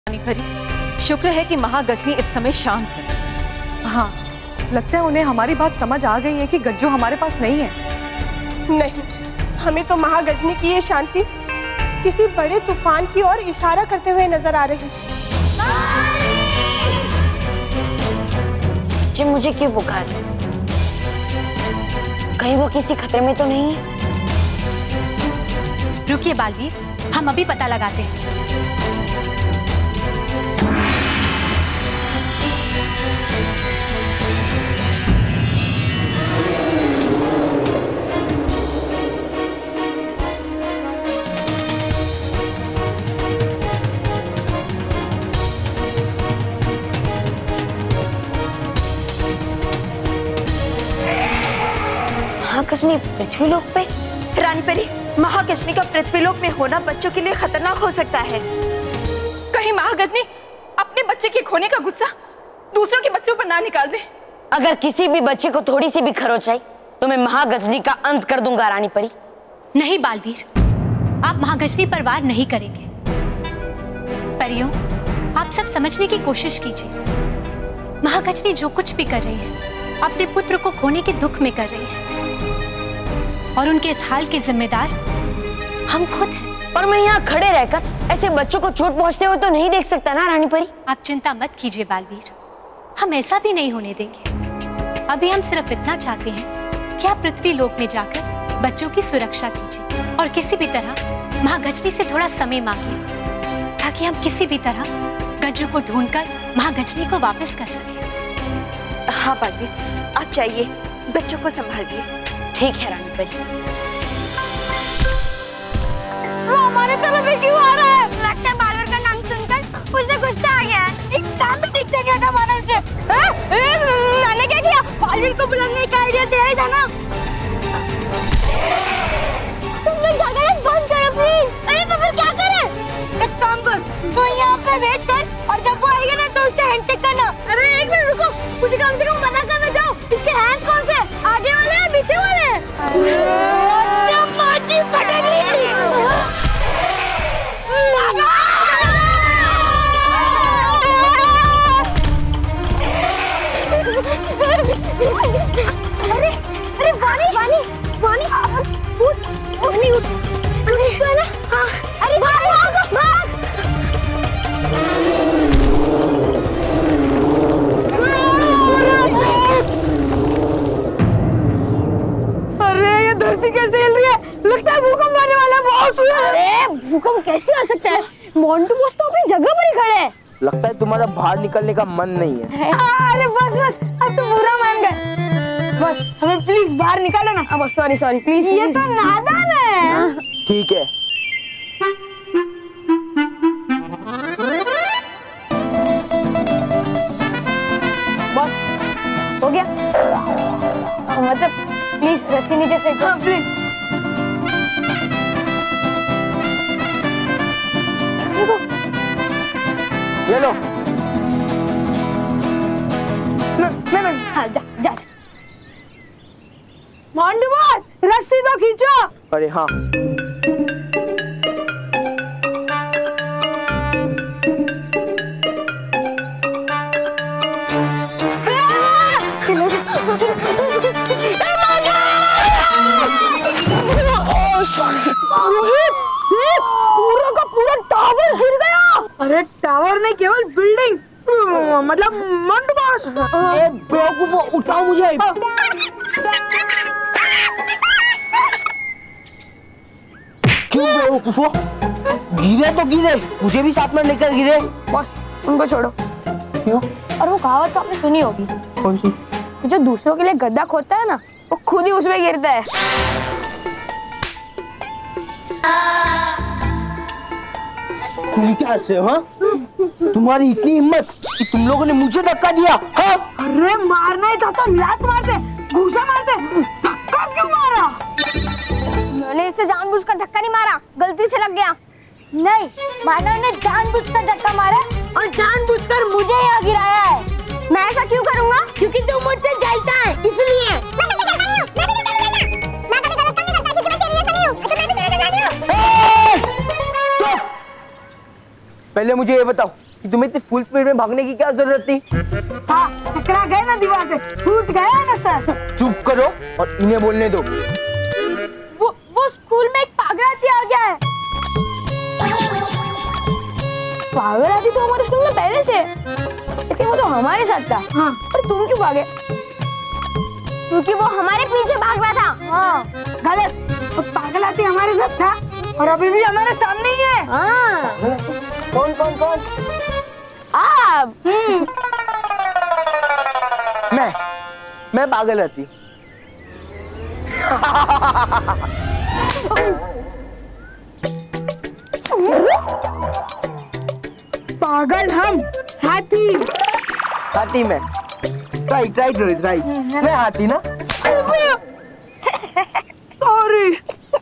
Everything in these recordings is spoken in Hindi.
परी, शुक्र है कि महागजनी इस समय शांत है। हाँ, लगता है उन्हें हमारी बात समझ आ गई है कि गज्जू हमारे पास नहीं है। नहीं, हमें तो महागजनी की ये शांति किसी बड़े तूफान की ओर इशारा करते हुए नजर आ रही। जी मुझे क्यों बुखार है? कहीं वो किसी खतरे में तो नहीं है? रुकिए बालवीर, हम अभी पता लगाते हैं। महागजनी पृथ्वीलोक पे? रानी परी, महागजनी का पृथ्वीलोक में होना बच्चों के लिए खतरनाक हो सकता है। कहीं महागजनी अपने बच्चे के खोने का गुस्सा दूसरों के बच्चों पर ना निकाल दे। अगर किसी भी बच्चे को थोड़ी सी भी खरोच आई तो मैं महागजनी का अंत कर दूंगा रानी परी। नहीं बालवीर, आप महागजनी पर वार नहीं करेंगे। परियों, आप सब समझने की कोशिश कीजिए। महागजनी जो कुछ भी कर रही है अपने पुत्र को खोने के दुख में कर रही है, और उनके इस हाल के जिम्मेदार हम खुद हैं। पर मैं यहाँ खड़े रहकर ऐसे बच्चों को चोट पहुंचते हुए तो नहीं देख सकता ना रानी परी। आप चिंता मत कीजिए बालवीर, हम ऐसा भी नहीं होने देंगे। अभी हम सिर्फ इतना चाहते हैं कि आप पृथ्वी लोक में जाकर बच्चों की सुरक्षा कीजिए और किसी भी तरह महागजनी से थोड़ा समय मांगिए, ताकि हम किसी भी तरह गज्जू को ढूंढकर महागजनी को वापस कर सके। हाँ बालवीर, आप जाइए, बच्चों को संभालिए। ठीक है रानी परी। वो हमारे तरफ ही क्यों आ रहा है? लगता है बालवीर का नाम सुनकर उसे गुस्सा आ गया है। एक काम भी ठीक से किया था मानव से। मैंने क्या किया? बालवीर को बुलाने का आइडिया दे रहा था ना। तुम लोग झगड़े बंद करो प्लीज। अरे तो फिर क्या करें? एक काम कर, तो यहाँ पे वेट कर और जब वो आएगा ना तो उससे हैंडशेक करना। अरे एक मिनट रुको, मुझे कम से कम पता करना जाओ इसके हैंड्स कौन से, आगे वाले हैं पीछे वाले हैं? अरे वानी वानी वानी उठ वानी उठ है ना? हाँ अरे भाग भाग। अरे ये धरती कैसे हिल रही है? लगता है भूकंप आने वाला है। बहुत हुआ। अरे भूकंप कैसे आ सकता है? मोंटू बॉस तो अपनी जगह पर ही खड़े हैं। लगता है तुम्हारा बाहर निकलने का मन नहीं है। अरे बस बस, अब तो बुरा मान गए। बस हमें प्लीज बाहर निकालो ना। अब सॉरी सॉरी प्लीज। ये तो नादान है। ठीक है। बस हो गया? मतलब प्लीज रस्सी नीचे फेंको। हाँ प्लीज। ये लो। मैं हाँ जा जा। मोंटू बॉस, रस्सी तो खींचो। अरे हाँ। रोहित, पूरा का पूरा टावर गिर गया। अरे टावर नहीं, केवल बिल्डिंग, मतलब मोंटू बॉस। बेवकूफो, उठाओ मुझे। क्यों बेवकूफो? गिरे तो गिरे, मुझे भी साथ में लेकर गिरे। बॉस उनको छोड़ो। क्यों? और वो कहावत तो आपने सुनी होगी। कौन सी? जो दूसरों के लिए गड्ढा खोदता है ना, वो खुद ही उसमें गिरता है। क्या से? हाँ, तुम्हारी इतनी हिम्मत कि तुम लोगों ने मुझे धक्का दिया? हाँ? अरे मारना ही था तो लात मारते, घूसा मारते, धक्का क्यों मारा? मैंने इसे जानबूझकर धक्का नहीं मारा, गलती से लग गया। नहीं, मानव ने जानबूझकर धक्का मारा और जानबूझकर मुझे यहाँ गिराया है। मैं ऐसा क्यों करूँगा? क्योंकि तू मुझसे जलता है, इसलिए। पहले मुझे ये बताओ, कि तुम्हें इतनी फुल स्पीड में भागने की क्या जरूरत थी? हाँ, टकरा गए ना दीवार से, फूट गया ना सर। चुप करो और इन्हें बोलने दो। वो स्कूल में एक पागल आ गया है। पागल आदि तो हमारे स्कूल में पहले से, लेकिन वो तो हमारे साथ था। हाँ। पर तुम क्यों भागे? क्योंकि वो हमारे पीछे भाग रहा था। हाँ, गलत। वो पागल आदि हमारे साथ था और अभी भी हमारे सामने ही है। हाँ। कौन कौन कौन? आप। मैं पागल आती। पागल हम, हाथी मैं। ट्राई मैं हाथी ना। सॉरी।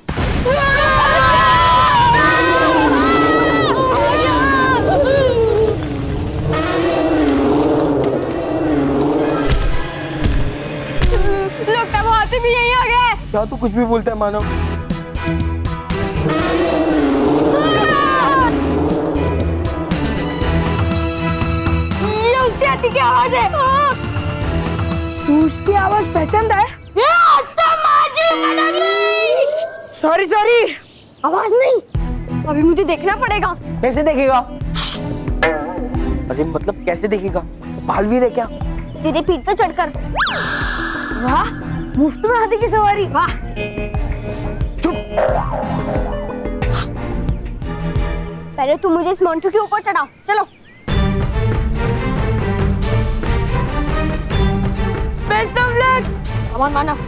लगता है वो हाथी भी यहीं आ गया है। क्या तू कुछ भी बोलता है मानव? ये उसकी हाथी की आवाज है। तू उसकी आवाज पहचानता है? सॉरी। आवाज नहीं, अभी मुझे देखना पड़ेगा। कैसे देखेगा? अरे मतलब कैसे देखेगा? बालवीर है क्या? तेरे पीठ पे चढ़कर। वाह, मुफ्त में हाथी की सवारी। वाह। चुप। पहले तुम मुझे इस मोंटू के ऊपर चढ़ाओ, चलो। Best of luck. Come on Manav.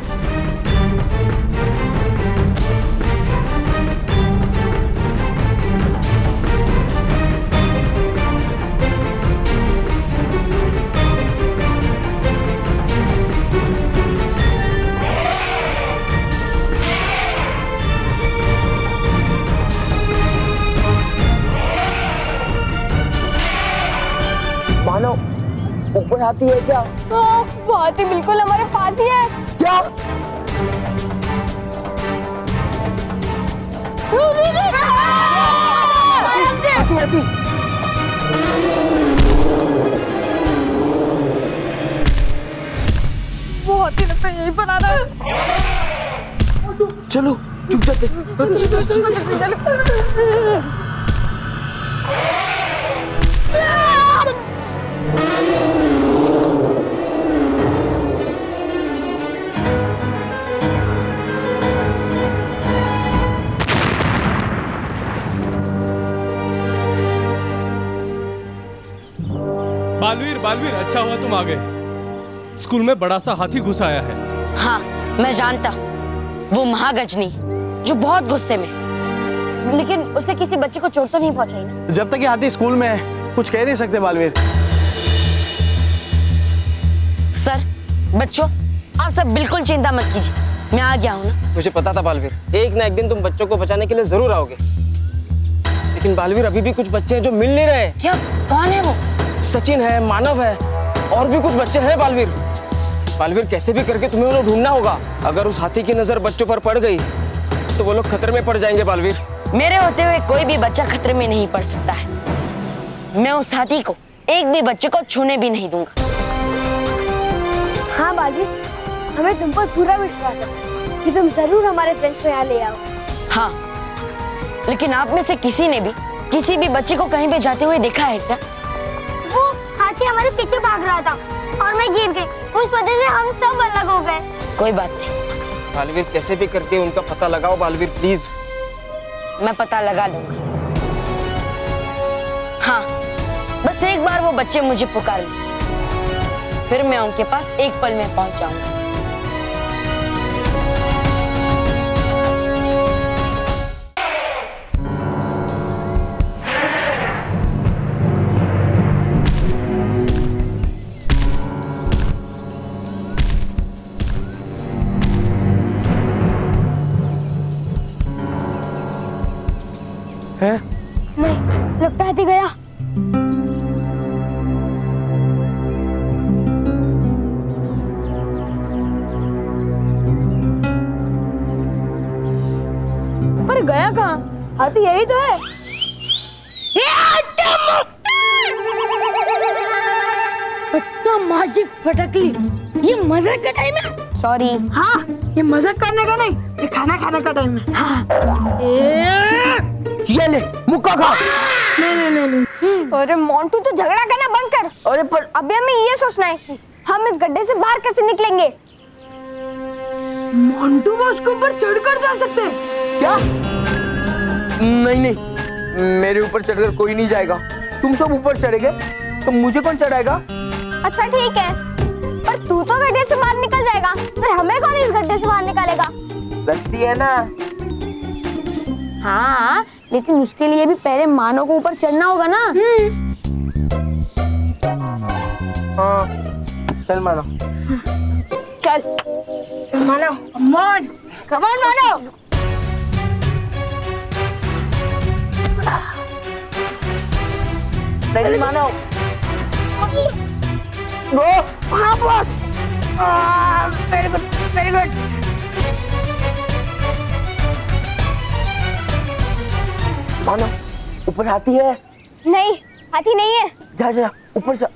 Manav, ऊपर हाथी है क्या? वो हाथी बिल्कुल हमारे पास ही है। क्या? हाथी। वो हाथी लगता है यहीं पर आ रहा है। चलो चुप जाते। बालवीर, अच्छा हुआ तुम आ गए। स्कूल में बड़ा सा हाथी घुस आया है। हाँ, मैं जानता हूँ, वो महागजनी जो बहुत गुस्से में, लेकिन उसने किसी बच्चे को चोट तो नहीं पहुंचाई ना? जब तक ये हाथी स्कूल में है कुछ कह नहीं सकते बालवीर। सर, बच्चों, आप सब बिल्कुल चिंता मत कीजिए, मैं आ गया हूँ ना। मुझे पता था बालवीर, एक ना एक दिन तुम बच्चों को बचाने के लिए जरूर आओगे। लेकिन बालवीर, अभी भी कुछ बच्चे हैं जो मिल नहीं रहे। क्या? कौन है वो? सचिन है, मानव है और भी कुछ बच्चे हैं बालवीर। बालवीर, कैसे भी करके तुम्हें उन्हें ढूंढना होगा। अगर उस हाथी की नजर बच्चों पर पड़ गई तो वो लोग खतरे में पड़ जाएंगे बालवीर। मेरे होते हुए कोई भी बच्चा खतरे में नहीं पड़ सकता है। मैं उस हाथी को एक भी बच्चे को छूने भी नहीं दूंगा। हाँ बालवीर, हमें तुम पर पूरा विश्वास है कि तुम जरूर हमारे फ्रेंड्स को यहाँ ले आओ। हाँ, लेकिन आप में से किसी ने भी किसी भी बच्चे को कहीं पे जाते हुए देखा है क्या? वो हाथी हमारे पीछे भाग रहा था और मैं गिर गई, उस वजह से हम सब अलग हो गए। कोई बात नहीं बालवीर, कैसे भी करके उनका पता लगाओ बालवीर, प्लीज। मैं पता लगा लूंगा। हाँ, बस एक बार वो बच्चे मुझे पुकार लें, फिर मैं उनके पास एक पल में पहुंच जाऊंगा। है? नहीं, लगता है गया। पर गया कहाँ? हाथी यही तो है। जी फटकली, ये मजाक का टाइम है। सॉरी। हाँ, ये मजाक करने का नहीं, ये खाना खाने का टाइम है। हाँ। ये ले मुक्का खा। नहीं। अरे मोंटू तो झगड़ा करना बंद कर। अरे पर अभी हमें ये सोचना है कि हम इस गड्ढे से बाहर कैसे निकलेंगे। मोंटू बॉस के ऊपर चढ़कर जा सकते हैं क्या? नहीं, मेरे ऊपर चढ़कर कोई नहीं जाएगा। तुम सब ऊपर चढ़ेगे तो मुझे कौन चढ़ाएगा? अच्छा ठीक है, पर तू तो गड्ढे से बाहर निकल जाएगा, पर हमें कौन इस गड्ढे से बाहर निकालेगा? रस्सी है ना। हाँ, लेकिन उसके लिए भी पहले मानव को ऊपर चढ़ना होगा ना। हाँ, चल मानव। चल मानव, कम ऑन मानव। नहीं मानव। गो। हाँ बॉस। Very good. मानव, ऊपर हाथी है? नहीं, हाथी नहीं है। जा ऊपर से।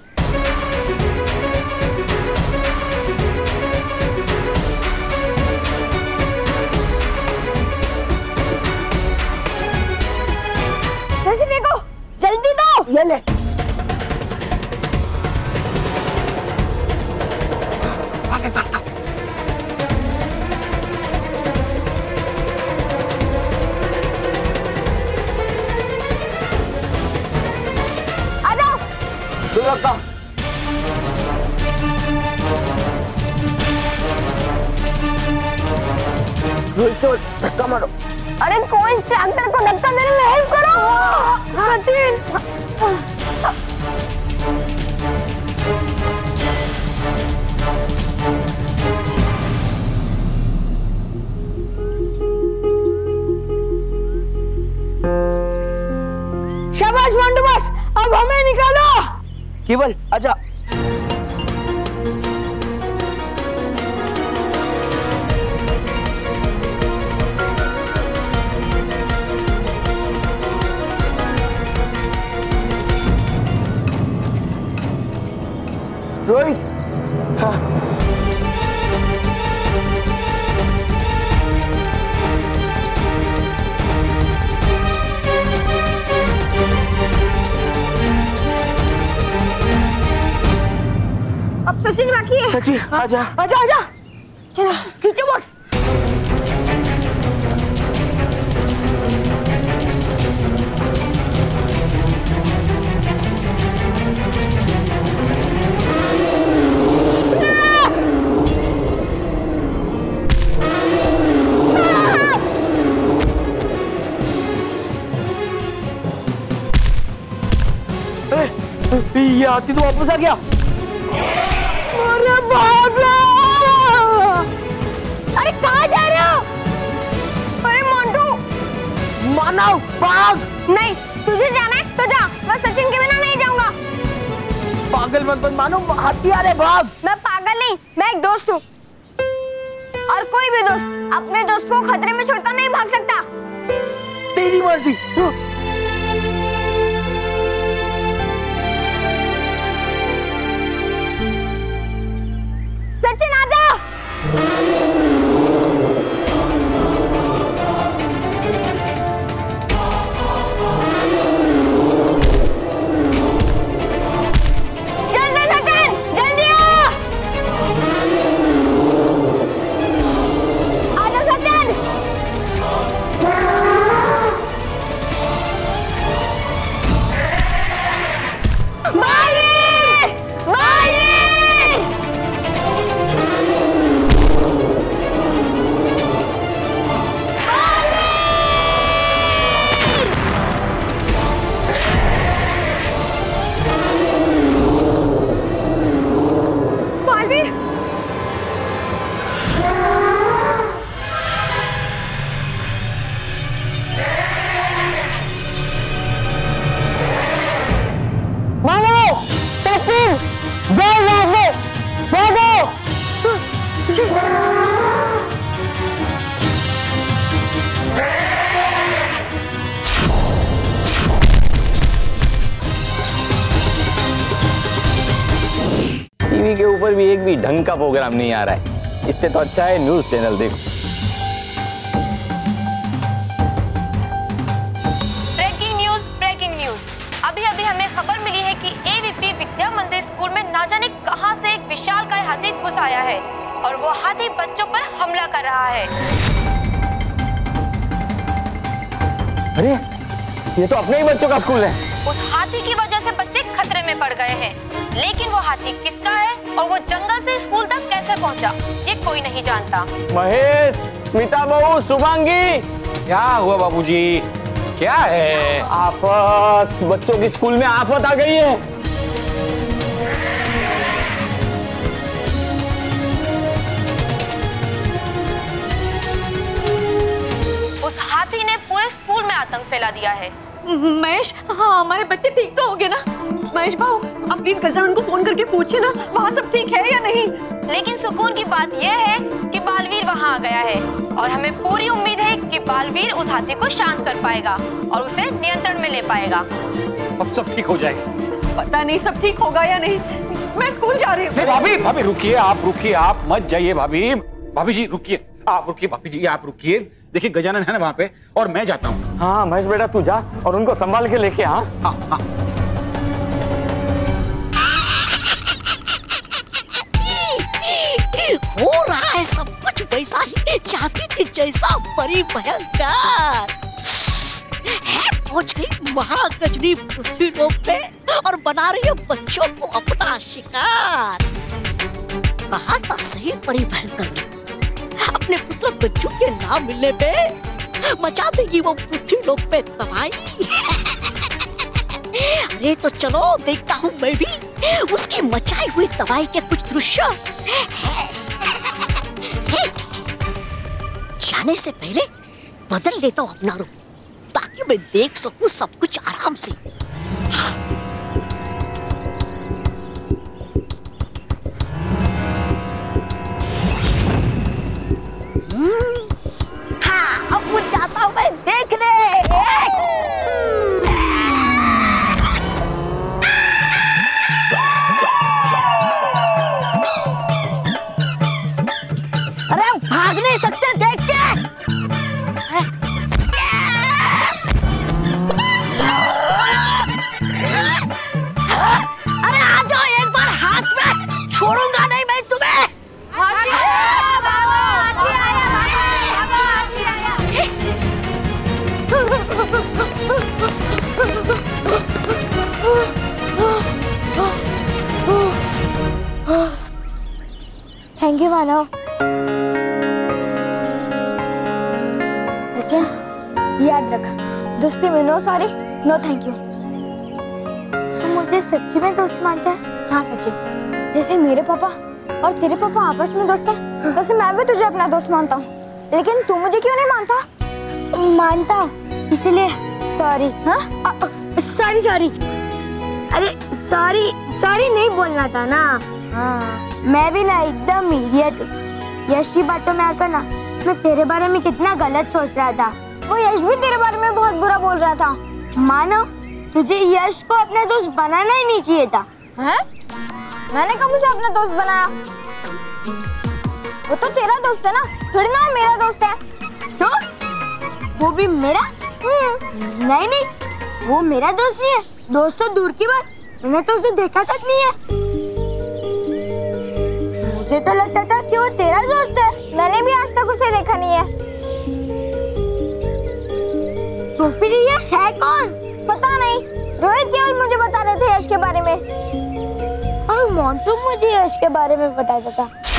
रस्सी फेंको, जल्दी दो। ये ले। आगे बढ़ता। आ जाओ। रखा। रोहित को धक्का मारो। अरे कोई ट्रैक्टर को धक्का देने में हेल्प करो। सचिन। शाबाश मोंटू बॉस, अब हमें निकालो। केवल आजा। रोहित। हाँ। अब सचिन बाकी है। सचिन आजा। आजा। चलो खींचो बॉस। ये हाथी तो वापस आ गया। अरे भागो! अरे कहाँ जा रहे हो? अरे मोंटू। मानव भाग। नहीं, तुझे जाना है तो जा, मैं सचिन के बिना नहीं जाऊंगा। पागल मत बन मानो, हाथी आ रहे, भाग। मैं पागल नहीं, मैं एक दोस्त हूँ, और कोई भी दोस्त अपने दोस्त को खतरे में छोड़कर नहीं भाग सकता। तेरी मर्जी। सचिन आजा। जल्दी सचिन, जल्दी आ। आजा सचिन। बाल वीर, बाल वीर। बालवीर, मानो सचिन, जाओ यहाँ से, भागो। टीवी के ऊपर भी एक भी ढंग का प्रोग्राम नहीं आ रहा है। इससे तो अच्छा है न्यूज चैनल देखो। Breaking news. अभी अभी हमें खबर मिली है कि एवीपी विद्या मंदिर स्कूल में ना जाने कहां से एक विशालकाय हाथी घुस आया है और वो हाथी बच्चों पर हमला कर रहा है। अरे ये तो अपने ही बच्चों का स्कूल है। उस हाथी की वजह से बच्चे खतरे में पड़ गए हैं, लेकिन वो हाथी किसका है और वो जंगल से स्कूल तक कैसे पहुंचा ये कोई नहीं जानता। महेश, स्मिता बहू, शुभांगी, क्या हुआ बाबूजी? क्या है? आफत, बच्चों की स्कूल में आफत आ गई है। उस हाथी ने पूरे स्कूल में आतंक फैला दिया है। महेश, हाँ हमारे बच्चे ठीक तो हो गए ना? महेश भाऊ, आप प्लीज गजानन उनको फोन करके पूछिए ना वहाँ सब ठीक है या नहीं। लेकिन सुकून की बात यह है कि बालवीर वहाँ आ गया है और हमें पूरी उम्मीद है कि बालवीर उस हाथी को शांत कर पाएगा और उसे नियंत्रण में ले पाएगा। अब सब ठीक हो जाएगा। पता नहीं सब ठीक होगा या नहीं। मैं स्कूल जा रही हूँ। भाभी भाभी रुकिए, आप मत जाइए। भाभी जी रुकिए, आप रुकिए। भाभी जी आप रुकिए। देखिए गजानन है ना वहाँ पे और मैं जाता हूँ। हाँ महेश बेटा तू जा और उनको संभाल के लेके आ। हाँ। हो रहा है सब कुछ वैसा ही चाहती थी जैसा परी भयंकर है। पहुंच गई महागजनी पृथ्वी लोक पे और बना रही है बच्चों को अपना शिकार। कहा था सही परी भयंकर ने, अपने पुत्र बच्चों के नाम मिलने पे मचा देगी वो पृथ्वी लोक पे तबाही। अरे तो चलो देखता हूँ मैं भी उसकी मचाई हुई तबाही के कुछ दृश्य। जाने से पहले बदल लेता हूँ अपना रूप ताकि मैं देख सकूं सब कुछ आराम से। हाँ अब वो जाता हूँ मैं देखने। अरे भाग नहीं सकते देख के। अरे आ जाओ एक बार हाथ में, छोड़ूंगा नहीं मैं तुम्हें। हाथी आया बाबा, हाथी आया बाबा, हाथी आया। Thank you Manav. सच्चा याद रखा, दोस्ती में no sorry no thank you. तुम मुझे सच्ची में दोस्त मानता है? हाँ सच्ची। जैसे मेरे पापा और तेरे पापा आपस में दोस्त है, वैसे मैं भी तुझे अपना दोस्त मानता हूँ। लेकिन तू मुझे क्यों नहीं मानता? मानता इसीलिए सॉरी। हाँ सॉरी सॉरी। अरे सॉरी सॉरी नहीं बोलना था ना। हाँ मैं भी ना एकदम इडियट हूँ। यश की बातों में आकर ना मैं तेरे बारे में कितना गलत सोच रहा था। वो यश भी तेरे बारे में बहुत बुरा बोल रहा था। मानो तुझे यश को अपना दोस्त बनाना ही नहीं चाहिए था। हैं? मैंने कब उसे अपना दोस्त बनाया? वो तो तेरा दोस्त है ना, थोड़ी ना मेरा दोस्त है। दोस्त? वो भी मेरा? नहीं नहीं, वो मेरा दोस्त नहीं है। दोस्त तो दूर की बात, मैंने तो उसे देखा तक नहीं है। मुझे तो लगता था कि वो तेरा दोस्त है। मैंने भी आज तक उसे देखा नहीं है। तो फिर यश है कौन? पता नहीं, रोहित केवल मुझे बता रहे थे यश के बारे में और मोंटू मुझे यश के बारे में बताता था।